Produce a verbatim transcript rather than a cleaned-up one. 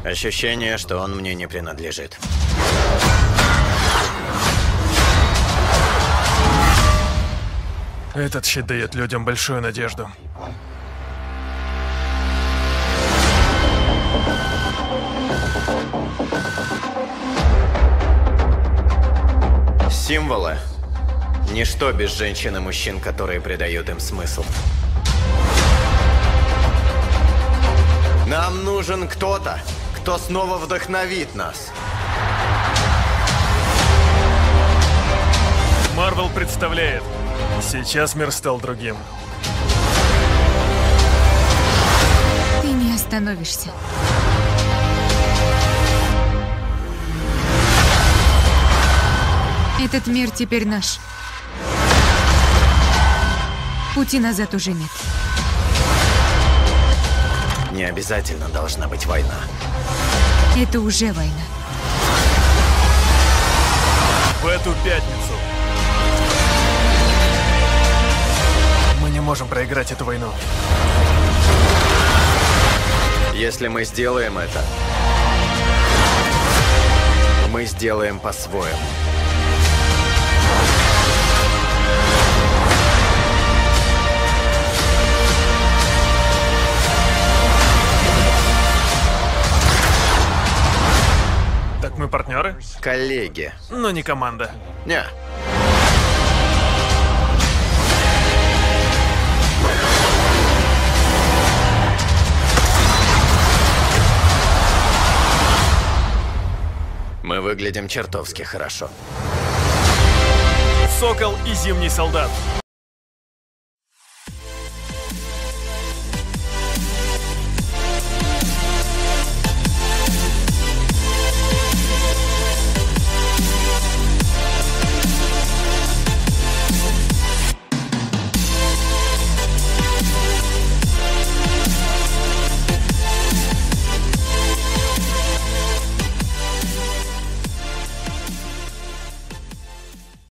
Ощущение, что он мне не принадлежит. Этот щит дает людям большую надежду. Символы – ничто без женщин и мужчин, которые придают им смысл. Нам нужен кто-то, кто снова вдохновит нас. Марвел представляет. Сейчас мир стал другим. Ты не остановишься. Этот мир теперь наш. Пути назад уже нет. Не обязательно должна быть война. Это уже война. В эту пятницу мы не можем проиграть эту войну. Если мы сделаем это, мы сделаем по-своему. Так мы партнеры? Коллеги. Но не команда. Не. Мы выглядим чертовски хорошо. Сокол и Зимний солдат.